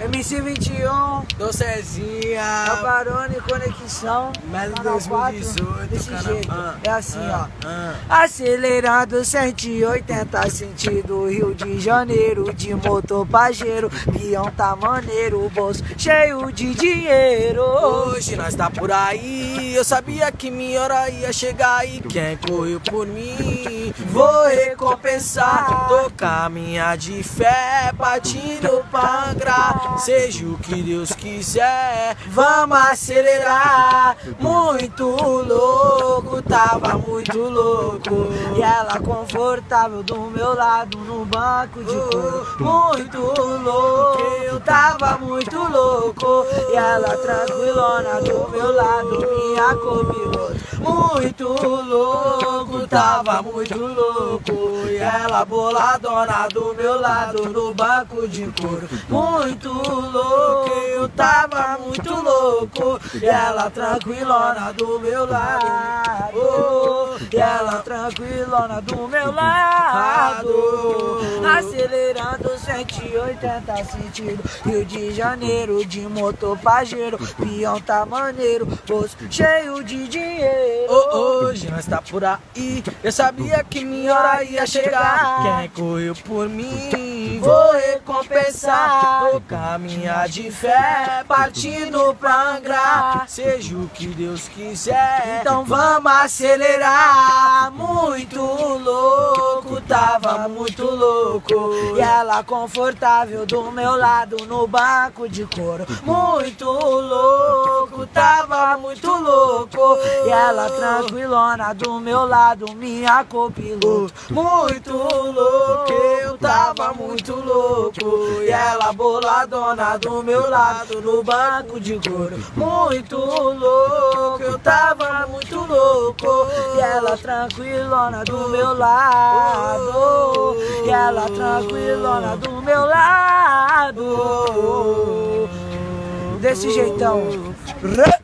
MC21, do Cezinha, Cabarone Conexão, Melo canal 2018, 4, desse cara. jeito, é assim ó. Acelerando 180 sentido Rio de Janeiro, de motor pajeiro, peão tá maneiro, bolso cheio de dinheiro. Hoje nós tá por aí, eu sabia que minha hora ia chegar e quem correu por mim vou recompensar. Tô caminhar de fé, partindo pra Angra, seja o que Deus quiser, vamos acelerar. Muito louco, tava muito louco, E ela confortável do meu lado no banco de couro. Muito louco, eu tava muito louco. E ela tranquilona do meu lado, minha copiloto. Muito louco, tava muito louco. E ela boladona do meu lado no banco de couro. Muito louco, eu tava muito louco. E ela tranquilona do meu lado. E ela tranquilona do meu lado. Acelerando 180 sentido Rio de Janeiro, de motor pajeiro, peão tá maneiro, bolso cheio de dinheiro. Hoje nós tá por aí, eu sabia que minha hora ia chegar. Quem correu por mim vou recompensar. Vou caminhar de fé, partindo pra Angra, seja o que Deus quiser, Então vamos acelerar. Muito louco, tava muito louco. E ela confortável do meu lado no banco de couro. Muito louco, tava muito louco. E ela tranquilona do meu lado, minha copiloto. Muito louco, eu tava muito louco. E ela boladona do meu lado no banco de couro. Muito louco, eu tava muito louco. E ela tranquilona do meu lado. E ela tranquilona do meu lado. Desse jeitão.